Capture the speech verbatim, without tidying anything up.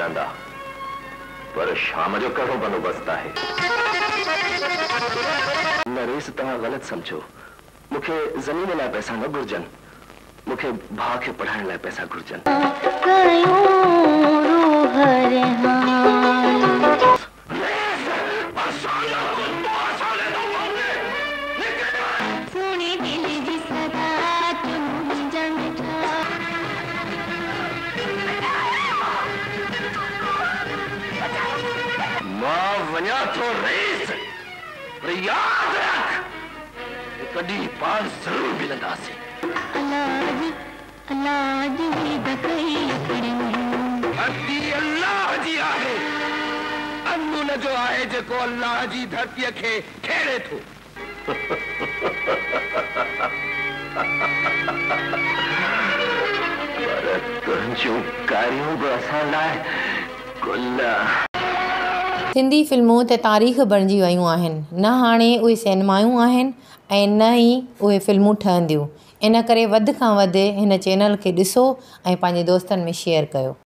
मिलंदा, पर शाम जो कहिड़ो बंदोबस्त आहे? नरेश, तव्हां ग़लति सम्झो। मूंखे ज़मीन लाइ पैसा न घुर्जनि, मूंखे भाउ खे पढ़ाइण लाइ पैसा घुर्जनि। मां वञा थो रेस, पर याद रख कॾहिं पाण ज़रूर मिलंदासीं। धरती अल्लाह जी आहे, अनु न जो आहे जेको अल्लाह जी धरतीअ खे खेड़े थो। पर तुंहिंजूं कारियूं बि असां लाइ कुल। सिंधी फिल्मूं त तारीख़ बणिजी वियूं आहिनि, न हाणे उहे सिनेमायूं आहिनि ऐं न ई उहे फिल्मूं ठहंदियूं। इन करे वधि खां वधि हिन चैनल खे ॾिसो ऐं पंहिंजे दोस्तनि में शेयर कयो।